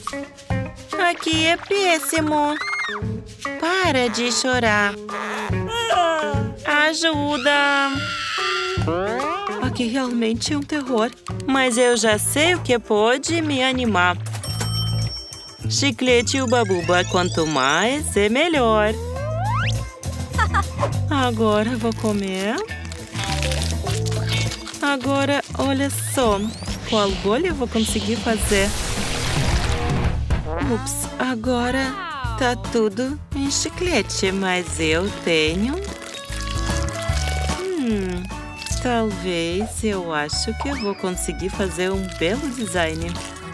Aqui é péssimo. Para de chorar. Ajuda! Aqui realmente é um terror. Mas eu já sei o que pode me animar. Chiclete uba-buba. Quanto mais, é melhor. Agora vou comer. Agora, olha só. Qual bolha eu vou conseguir fazer? Ups, agora tá tudo em chiclete, mas eu tenho... talvez eu acho que eu vou conseguir fazer um belo design.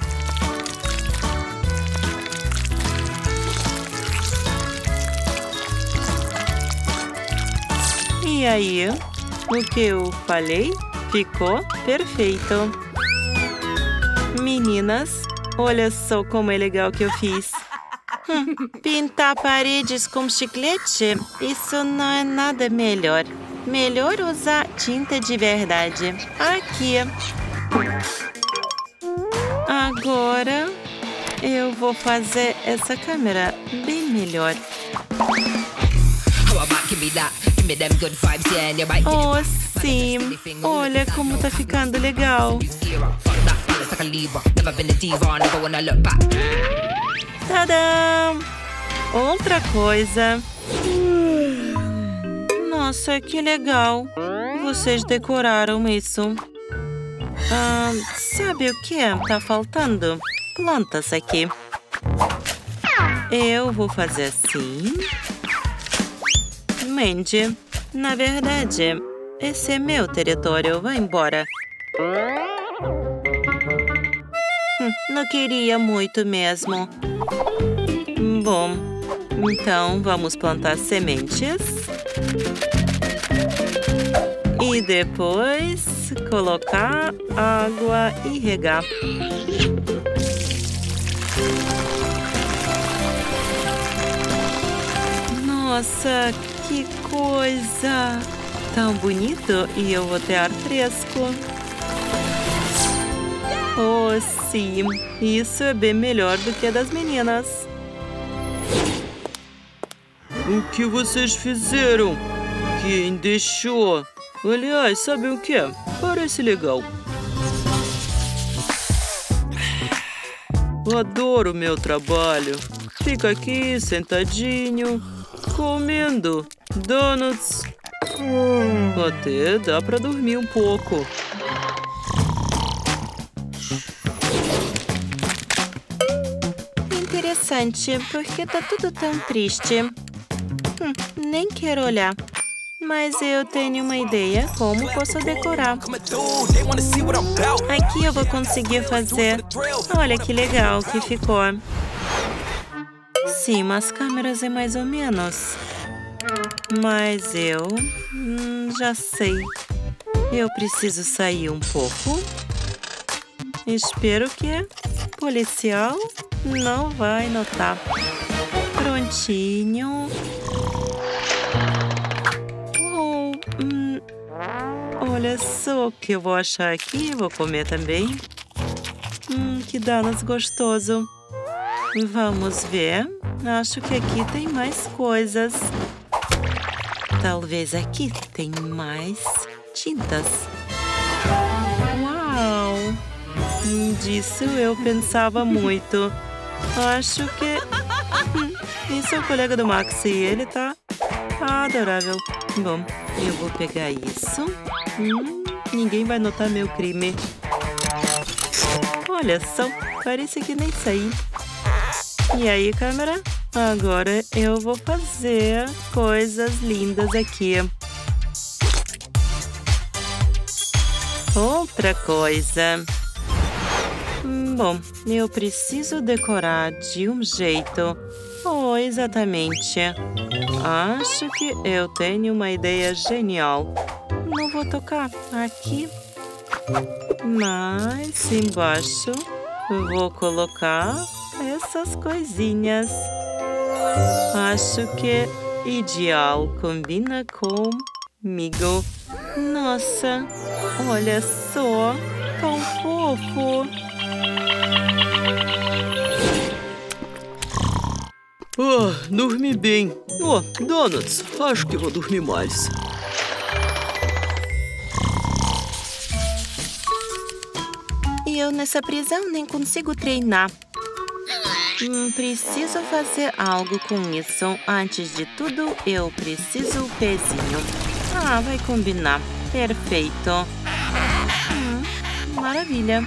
E aí, o que eu falei ficou perfeito. Meninas, olha só como é legal que eu fiz. Pintar paredes com chiclete? Isso não é nada melhor. Melhor usar tinta de verdade. Aqui. Agora eu vou fazer essa câmera bem melhor. Oh, sim. Olha como tá ficando legal. Tadã! Outra coisa. Nossa, que legal. Vocês decoraram isso. Sabe o que tá faltando? Plantas aqui. Eu vou fazer assim. Mandy, na verdade, esse é meu território. Vai embora. Não queria muito mesmo. Bom, então vamos plantar sementes. E depois colocar água e regar. Nossa, que coisa! Tão bonito e eu vou ter ar fresco. Oh, sim. Isso é bem melhor do que a das meninas. O que vocês fizeram? Quem deixou? Aliás, sabe o que? Parece legal. Adoro meu trabalho. Fica aqui sentadinho, comendo donuts. Até dá pra dormir um pouco. Interessante, porque tá tudo tão triste. Nem quero olhar. Mas eu tenho uma ideia como posso decorar. Aqui eu vou conseguir fazer. Olha que legal que ficou. Sim, as câmeras é mais ou menos. Mas eu já sei. Eu preciso sair um pouco. Espero que o policial não vai notar. Prontinho. Olha só o que eu vou achar aqui. Vou comer também. Que donuts gostoso. Vamos ver. Acho que aqui tem mais coisas. Talvez aqui tem mais tintas. Uau! Disso eu pensava muito. Acho que... Isso é o colega do Max e ele tá adorável. Bom, eu vou pegar isso. Ninguém vai notar meu crime. Olha só, parece que nem saí. E aí, câmera? Agora eu vou fazer coisas lindas aqui. Outra coisa. Bom, eu preciso decorar de um jeito. Oh, exatamente. Acho que eu tenho uma ideia genial. Não vou tocar aqui. Mas embaixo vou colocar essas coisinhas. Acho que é ideal. Combina comigo. Nossa, olha só. Tão fofo. dormi bem. Oh, donuts. Acho que vou dormir mais. Eu nessa prisão nem consigo treinar. Preciso fazer algo com isso. Antes de tudo, eu preciso o pezinho. Ah, vai combinar. Perfeito. Maravilha.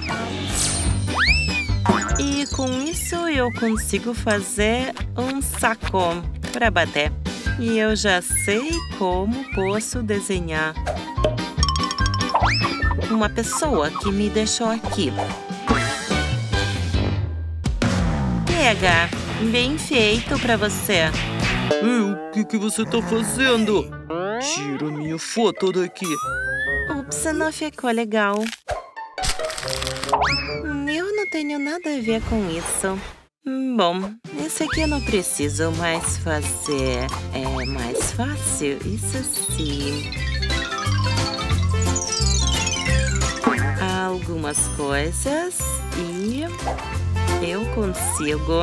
E com isso eu consigo fazer um saco para bater. E eu já sei como posso desenhar uma pessoa que me deixou aqui. Pega! Bem feito para você. Ei, o que você tá fazendo? Tira minha foto daqui. Ups, não ficou legal. Eu não tenho nada a ver com isso. Bom, esse aqui eu não preciso mais fazer. É mais fácil, isso sim. Algumas coisas e eu consigo.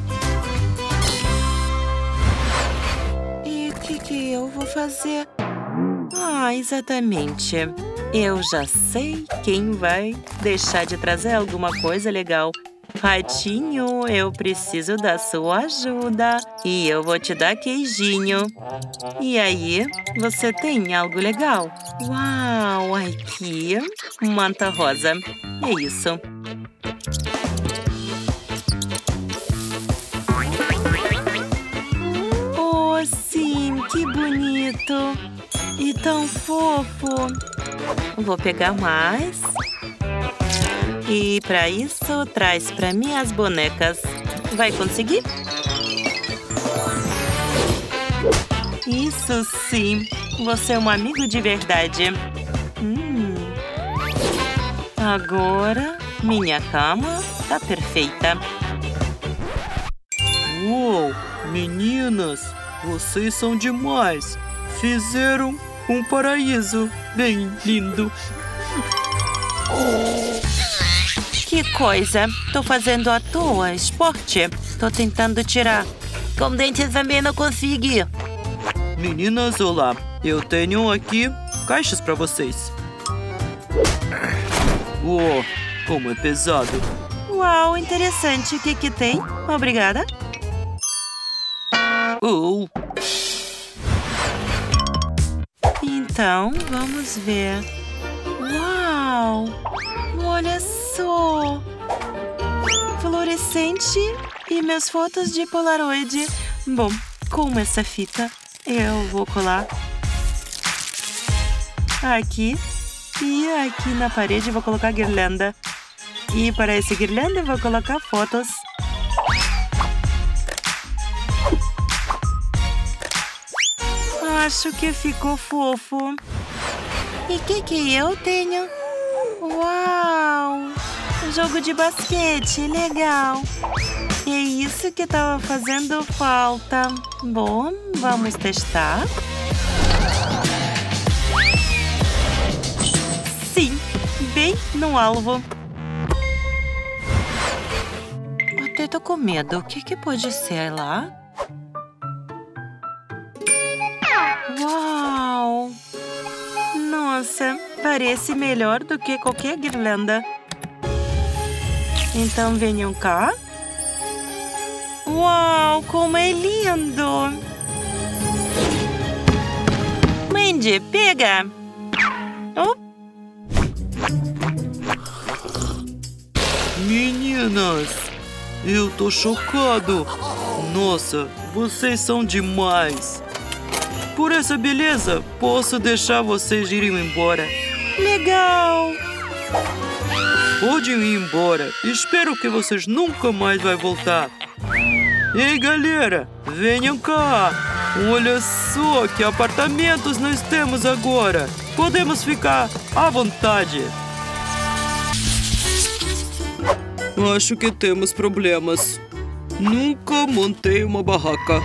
E o que eu vou fazer? Ah, exatamente. Eu já sei quem vai deixar de trazer alguma coisa legal. Ratinho, eu preciso da sua ajuda. E eu vou te dar queijinho. E aí, você tem algo legal? Uau, aqui, manta rosa. É isso. Oh, sim, que bonito. E tão fofo. Vou pegar mais. E para isso, traz para mim as bonecas. Vai conseguir? Isso sim. Você é um amigo de verdade. Agora, minha cama tá perfeita. Uou, meninas, vocês são demais. Fizeram um paraíso bem lindo. Que coisa! Tô fazendo à toa, esporte. Tô tentando tirar. Com dentes também não consegui. Meninas, olá. Eu tenho aqui caixas para vocês. Uou, como é pesado. Uau, interessante. O que tem? Obrigada. Oh. Então, vamos ver. Uau! Olha só! Fluorescente e minhas fotos de Polaroid. Bom, com essa fita, eu vou colar aqui e aqui na parede vou colocar guirlanda. E para esse guirlanda eu vou colocar fotos. Acho que ficou fofo. E o que eu tenho? Uau! Jogo de basquete, legal. É isso que estava fazendo falta. Bom, vamos testar. Sim, bem no alvo. Até tô com medo. O que pode ser lá? Uau! Nossa, parece melhor do que qualquer guirlanda. Então venham cá. Uau, como é lindo! Mandy, pega! Oh. Meninas, eu tô chocado. Nossa, vocês são demais. Por essa beleza, posso deixar vocês irem embora. Legal! Podem ir embora. Espero que vocês nunca mais vão voltar. Ei, galera, venham cá. Olha só que apartamentos nós temos agora. Podemos ficar à vontade. Acho que temos problemas. Nunca montei uma barraca.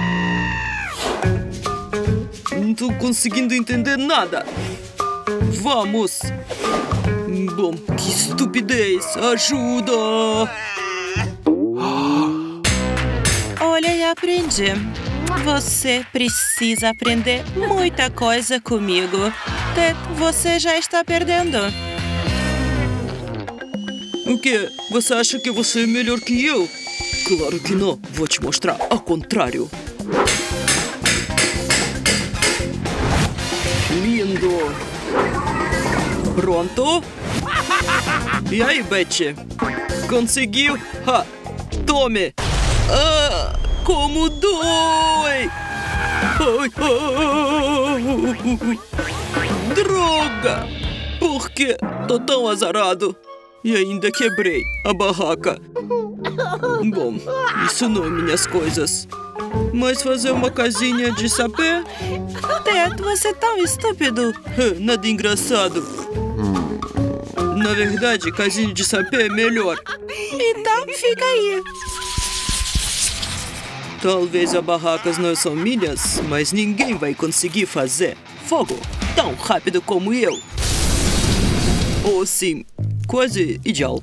Não tô conseguindo entender nada. Vamos! Bom, que estupidez! Ajuda! Olha aprendi. Você precisa aprender muita coisa comigo. Ted, você já está perdendo. O quê? Você acha que você é melhor que eu? Claro que não. Vou te mostrar ao contrário. Lindo. Pronto? E aí, Betty? Conseguiu? Ha! Tome! Ah, como dói! Ai, droga! Por que tô tão azarado? E ainda quebrei a barraca. Bom, isso não é minhas coisas. Mas fazer uma casinha de sapé? Ted, você é tão estúpido. Nada engraçado. Na verdade, casinha de sapé é melhor. Então, fica aí. Talvez as barracas não são minhas, mas ninguém vai conseguir fazer fogo tão rápido como eu. Ou sim, quase ideal.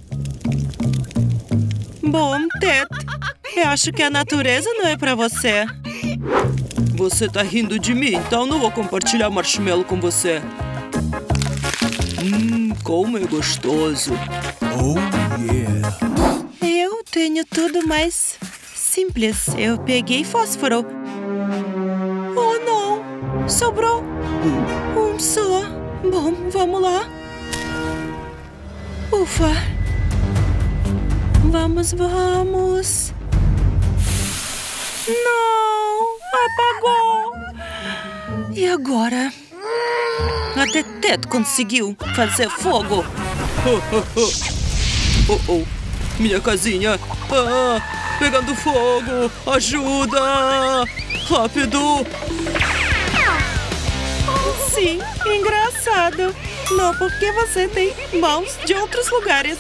Bom, Ted, eu acho que a natureza não é pra você. Você tá rindo de mim, então não vou compartilhar marshmallow com você. Como é gostoso. Oh, yeah. Eu tenho tudo mais simples. Eu peguei fósforo. Oh, não! Sobrou um só. Bom, vamos lá. Ufa! Vamos, vamos. Não! Apagou! E agora? Até Ted conseguiu fazer fogo. Oh, minha casinha. Pegando fogo. Ajuda! Rápido! Sim, engraçado. Não, porque você tem mãos de outros lugares.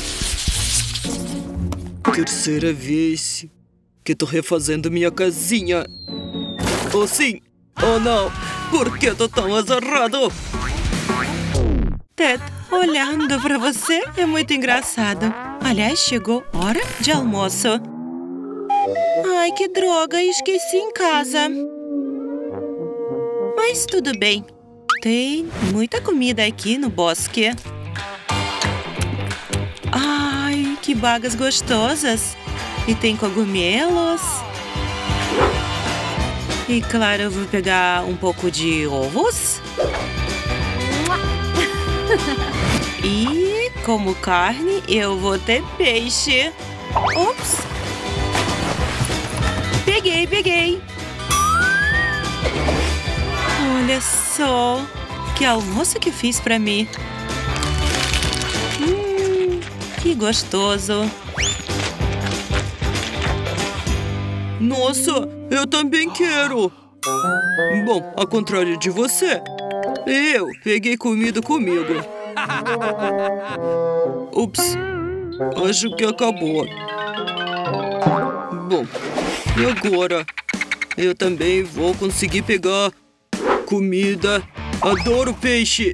Terceira vez que tô refazendo minha casinha. Oh, sim! Oh, não! Por que tô tão azarado? Ted, olhando pra você é muito engraçado. Aliás, chegou hora de almoço. Ai, que droga, esqueci em casa. Mas tudo bem. Tem muita comida aqui no bosque. Ai, que bagas gostosas. E tem cogumelos. E claro, eu vou pegar um pouco de ovos. E como carne, eu vou ter peixe. Ops! Peguei! Olha só, que almoço que fiz pra mim. Que gostoso. Nossa, eu também quero. Bom, ao contrário de você, eu peguei comida comigo. Ups, acho que acabou. Bom, e agora? Eu também vou conseguir pegar comida. Adoro peixe.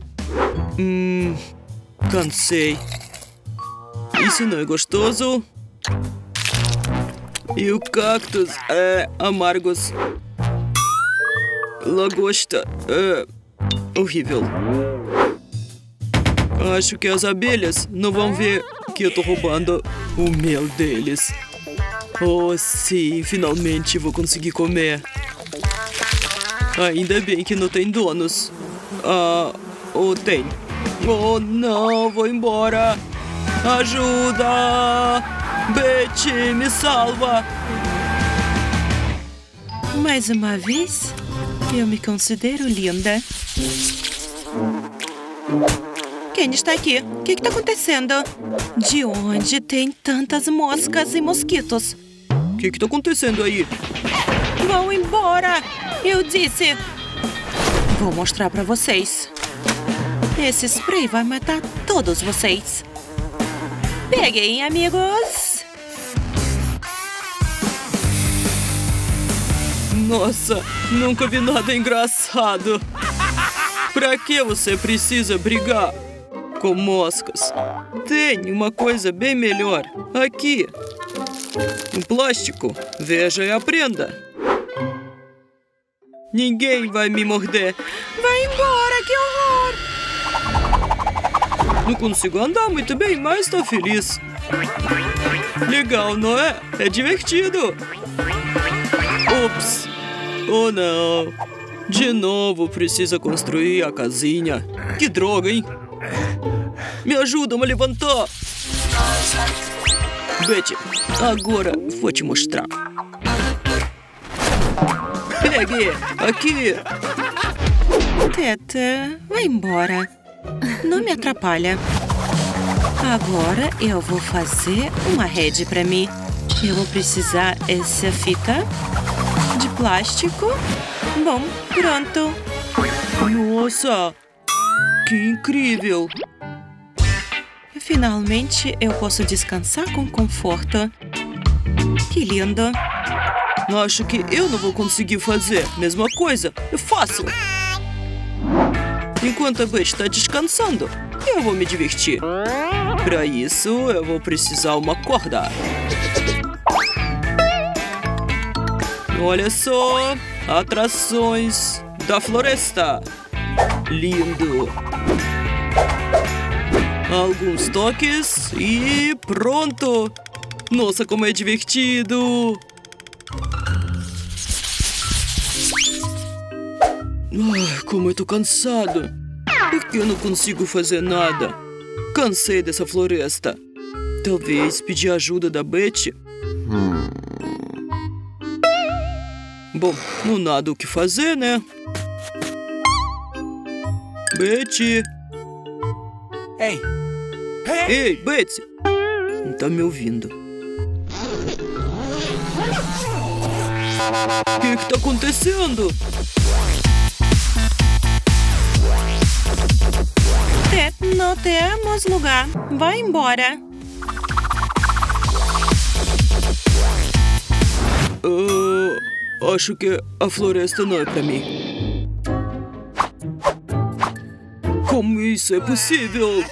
Cansei. Isso não é gostoso? E o cactus é amargos. Lagosta é horrível. Acho que as abelhas não vão ver que eu tô roubando o mel deles. Oh, sim, finalmente vou conseguir comer. Ainda bem que não tem donos. Ou tem. Oh, não, vou embora. Ajuda! Betty, me salva! Mais uma vez, eu me considero linda. Quem está aqui? O que está acontecendo? De onde tem tantas moscas e mosquitos? O que está acontecendo aí? Vão embora! Eu disse! Vou mostrar para vocês. Esse spray vai matar todos vocês. Peguem, amigos! Nossa, nunca vi nada engraçado. Pra que você precisa brigar com moscas? Tem uma coisa bem melhor. Aqui. Um plástico. Veja e aprenda. Ninguém vai me morder. Vai embora, que horror! Não consigo andar muito bem, mas tô feliz. Legal, não é? É divertido. Ups. Oh, não. De novo precisa construir a casinha. Que droga, hein? Me ajuda a me levantar. Betty, agora vou te mostrar. Pegue, aqui. Teta, vai embora. Não me atrapalha. Agora eu vou fazer uma rede para mim. Eu vou precisar essa fita de plástico. Bom, pronto. Nossa, que incrível. Finalmente eu posso descansar com conforto. Que lindo. Acho que eu não vou conseguir fazer. Mesma coisa, é fácil. Enquanto a Betty está descansando, eu vou me divertir. Para isso, eu vou precisar uma corda. Olha só, atrações da floresta. Lindo. Alguns toques e pronto. Nossa, como é divertido. Ai, como eu tô cansado. Por que eu não consigo fazer nada? Cansei dessa floresta. Talvez pedir ajuda da Betty. Bom, não há nada o que fazer, né? Betty! Hey! Ei, Betty! Não tá me ouvindo. O que tá acontecendo? Não temos lugar. Vai embora. Acho que a floresta não é pra mim. Como isso é possível?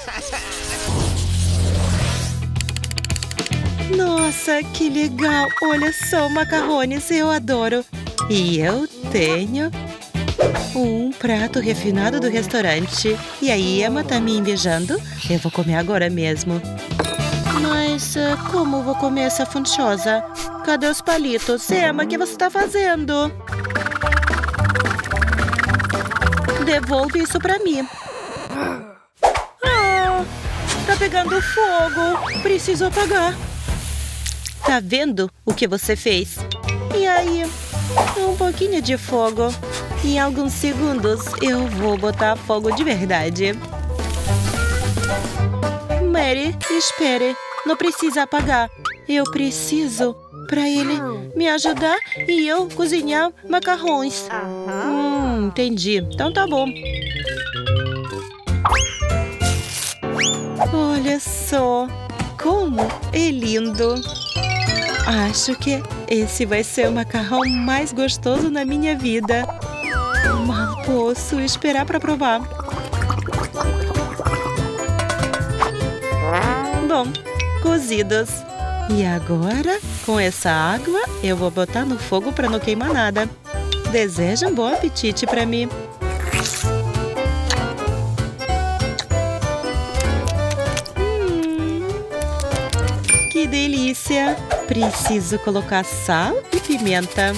Nossa, que legal. Olha só, macarrones, eu adoro. E eu tenho um prato refinado do restaurante. E aí, Emma tá me invejando? Eu vou comer agora mesmo. Mas como vou comer essa funchosa? Cadê os palitos? Emma, o que você tá fazendo? Devolve isso pra mim. Ah, tá pegando fogo. Preciso apagar. Tá vendo o que você fez? E aí? Um pouquinho de fogo. Em alguns segundos eu vou botar fogo de verdade. Mary, espere. Não precisa apagar. Eu preciso para ele me ajudar e eu cozinhar macarrões. Entendi. Então tá bom. Olha só como é lindo. Acho que esse vai ser o macarrão mais gostoso na minha vida. Mal posso esperar para provar. Bom, cozidos. E agora, com essa água, eu vou botar no fogo para não queimar nada. Deseja um bom apetite para mim. Que delícia! Preciso colocar sal e pimenta.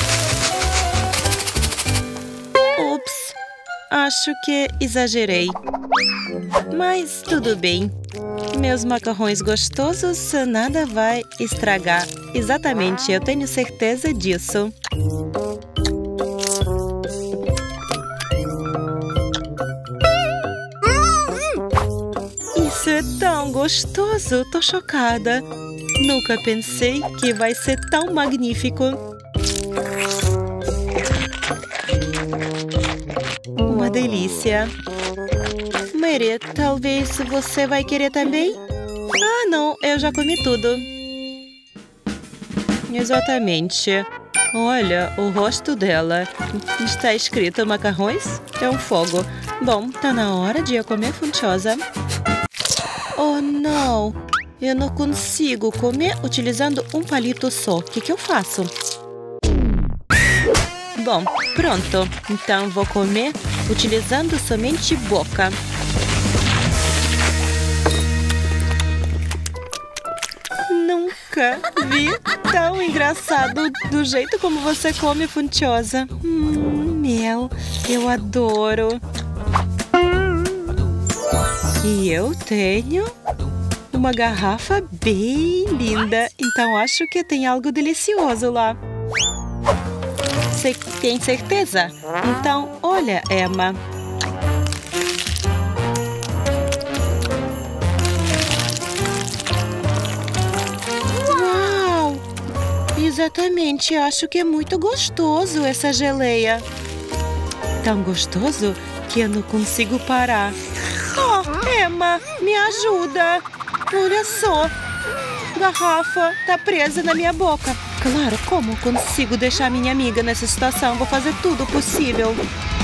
Ups, acho que exagerei. Mas tudo bem. Meus macarrões gostosos nada vai estragar. Exatamente, eu tenho certeza disso. Isso é tão gostoso, tô chocada. Nunca pensei que vai ser tão magnífico. Uma delícia. Mary, talvez você vai querer também? Ah, não, eu já comi tudo. Exatamente. Olha, o rosto dela. Está escrito macarrões? É um fogo. Bom, tá na hora de eu comer funchosa. Oh, não. eu não consigo comer utilizando um palito só. O que eu faço? Bom, pronto. Então, vou comer utilizando somente boca. Nunca vi tão engraçado do jeito como você come, Furiosa. Mel, eu adoro. E eu tenho uma garrafa bem linda, então acho que tem algo delicioso lá. Você tem certeza? Então, olha, Emma. Uau! Exatamente, acho que é muito gostoso essa geleia. Tão gostoso que eu não consigo parar. Oh, Emma, me ajuda! Olha só, garrafa tá presa na minha boca. Claro, como consigo deixar minha amiga nessa situação? Vou fazer tudo possível.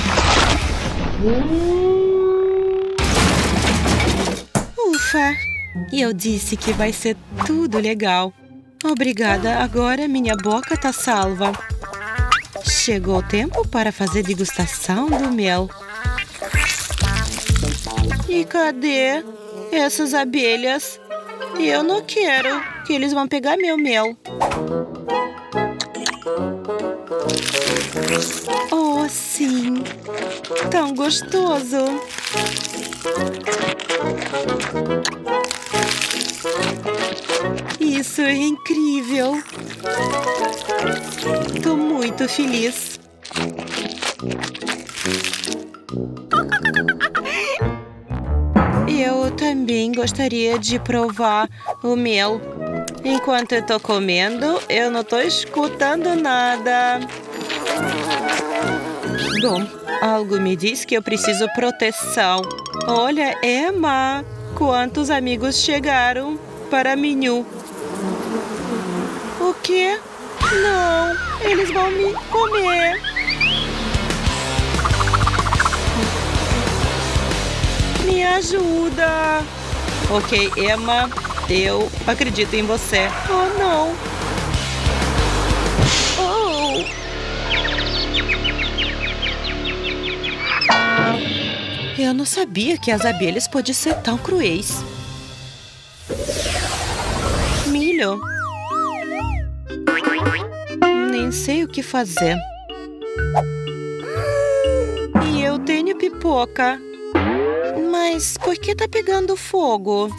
Ufa! Eu disse que vai ser tudo legal. Obrigada, agora minha boca tá salva. Chegou o tempo para fazer degustação do mel. E cadê essas abelhas? Eu não quero que eles vão pegar meu mel. Oh, sim. Tão gostoso. Isso é incrível. Tô muito feliz. Eu também gostaria de provar o mel. Enquanto eu tô comendo, eu não tô escutando nada. Bom, algo me diz que eu preciso proteção. Olha, Emma, quantos amigos chegaram para menu? O quê? Não, eles vão me comer. Me ajuda. Ok, Emma, eu acredito em você. Oh, não. Oh. Eu não sabia que as abelhas podiam ser tão cruéis. Milho. Nem sei o que fazer. E eu tenho pipoca. Mas por que tá pegando fogo?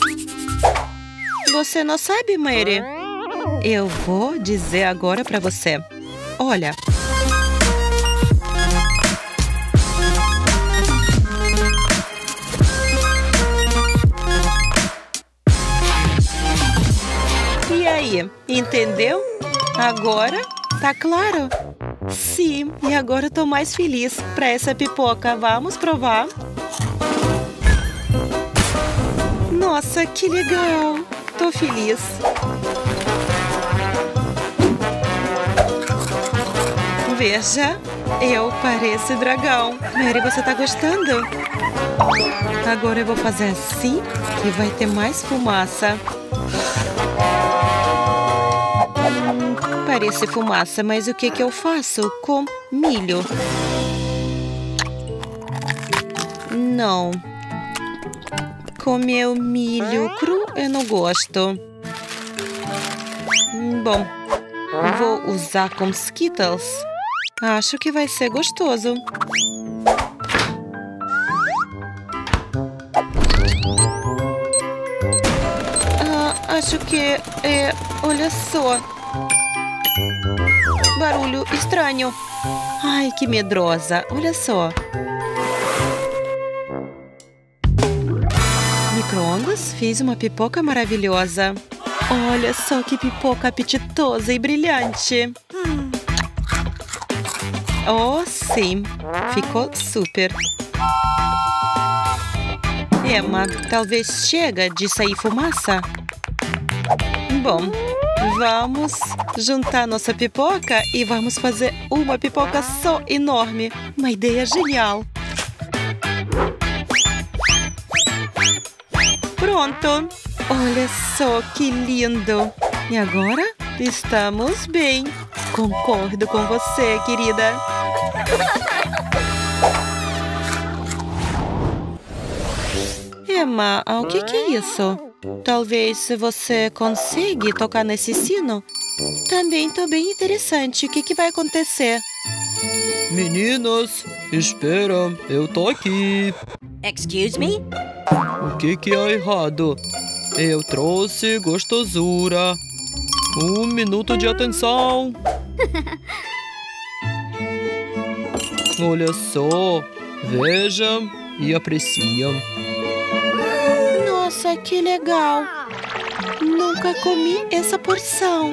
Você não sabe, Mary? Eu vou dizer agora pra você. Olha. E aí, entendeu? Agora tá claro? Sim, e agora eu tô mais feliz pra essa pipoca. Vamos provar? Nossa, que legal! Tô feliz. Veja, eu pareço dragão. Mary, você tá gostando? Agora eu vou fazer assim e vai ter mais fumaça. Parece fumaça, mas o que eu faço com milho? Não. Comer o milho cru eu não gosto. Bom, vou usar com Skittles. Acho que vai ser gostoso. Acho que é... Olha só. Barulho estranho. Ai, que medrosa. Olha só. Micro-ondas fez uma pipoca maravilhosa. Olha só que pipoca apetitosa e brilhante. Oh, sim. Ficou super. Emma, talvez chega de sair fumaça? Bom, vamos juntar nossa pipoca e vamos fazer uma pipoca só enorme. Uma ideia genial. Pronto. Olha só que lindo! E agora estamos bem. Concordo com você, querida. Emma, o que é isso? Talvez você consiga tocar nesse sino? Também estou bem interessante. O que vai acontecer? Meninas, espera, eu tô aqui. Excuse me? O que há errado? Eu trouxe gostosura. 1 minuto de atenção. Olha só, vejam e apreciam. Nossa, que legal! Nunca comi essa porção.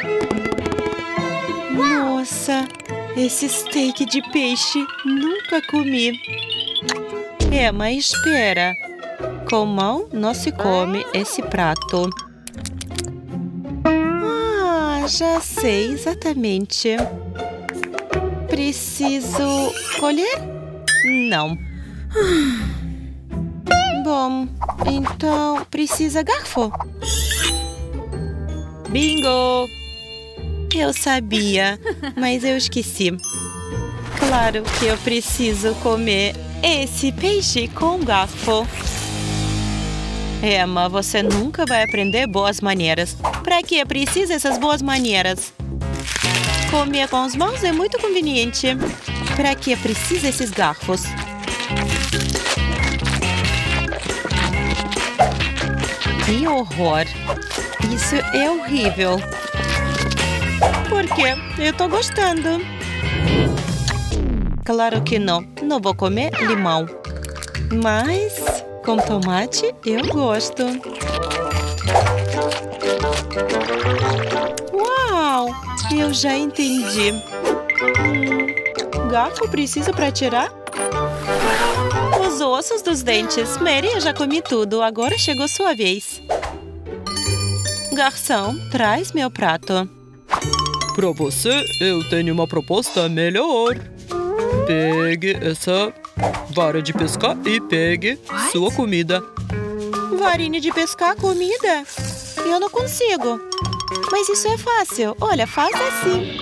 Nossa, esse steak de peixe nunca comi. Emma, espera. Com mão não se come esse prato. Ah, já sei exatamente. Preciso colher? Não. Bom, então precisa garfo. Bingo! Eu sabia, mas eu esqueci. Claro que eu preciso comer esse peixe com garfo. Emma, você nunca vai aprender boas maneiras. Para que precisa essas boas maneiras? Comer com as mãos é muito conveniente. Para que precisa esses garfos? Que horror! Isso é horrível. Por quê? Eu tô gostando. Claro que não. Não vou comer limão. Mas com tomate eu gosto. Uau! Eu já entendi. Garfo preciso para tirar? Os ossos dos dentes. Mary, eu já comi tudo. Agora chegou sua vez. Garçom, traz meu prato. Para você, eu tenho uma proposta melhor. Pegue essa vara de pescar e pegue sua comida. Varinha de pescar comida? Eu não consigo. Mas isso é fácil. Olha, faz assim.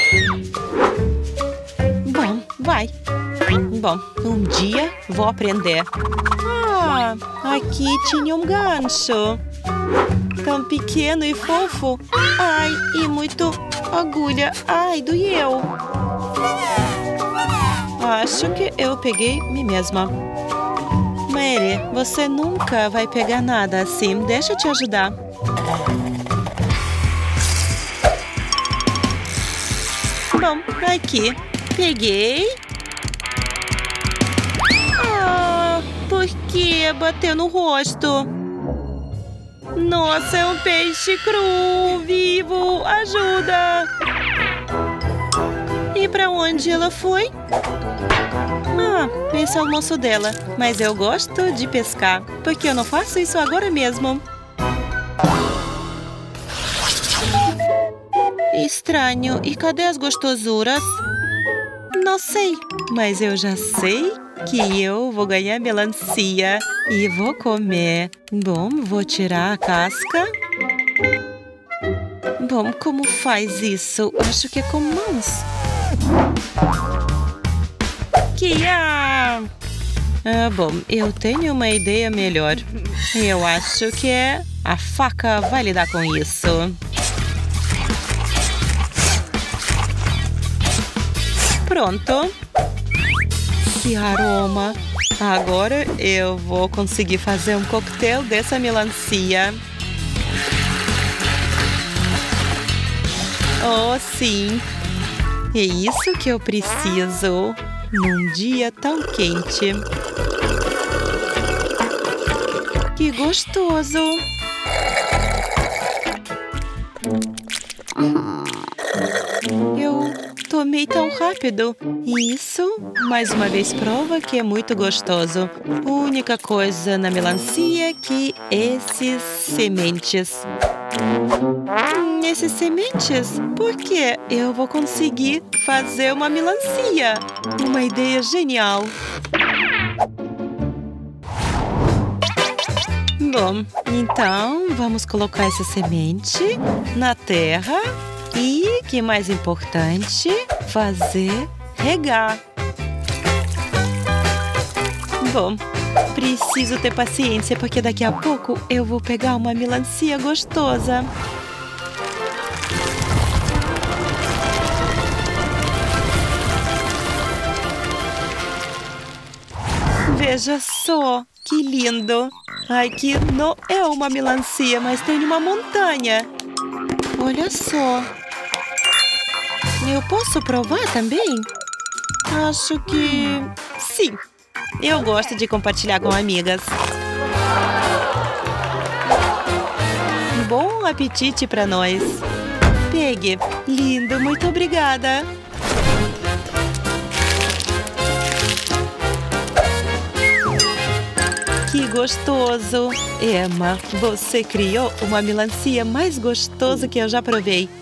Bom, vai. Bom, um dia vou aprender. Ah, aqui tinha um gancho. Tão pequeno e fofo. Ai, e muito agulha. Ai, doeu. Acho que eu peguei mim mesma. Mary, você nunca vai pegar nada assim. Deixa eu te ajudar. Bom, aqui. Peguei. Ah, por que bateu no rosto? Nossa, é um peixe cru, vivo. Ajuda! E para onde ela foi? Ah, esse é o almoço dela. Mas eu gosto de pescar. Por que eu não faço isso agora mesmo? Estranho. E cadê as gostosuras? Não sei. Mas eu já sei que eu vou ganhar melancia. E vou comer. Bom, vou tirar a casca. Bom, como faz isso? Acho que é com mãos. Bom, eu tenho uma ideia melhor. Eu acho que a faca vai lidar com isso. Pronto. Que aroma! Agora eu vou conseguir fazer um coquetel dessa melancia. Oh, sim! É isso que eu preciso num dia tão quente. Que gostoso! Eu tomei tão rápido. E isso, mais uma vez, prova que é muito gostoso. Única coisa na melancia é que esses sementes. Esses sementes? Por que eu vou conseguir fazer uma melancia? Uma ideia genial. Bom, então vamos colocar essa semente na terra e, que é mais importante, regar. Bom, preciso ter paciência porque daqui a pouco eu vou pegar uma melancia gostosa. Veja só, que lindo! Aqui não é uma melancia, mas tem uma montanha. Olha só. Eu posso provar também? Acho que sim. Eu gosto de compartilhar com amigas. Bom apetite para nós. Pegue. Lindo, muito obrigada. Que gostoso! Emma, você criou uma melancia mais gostosa que eu já provei.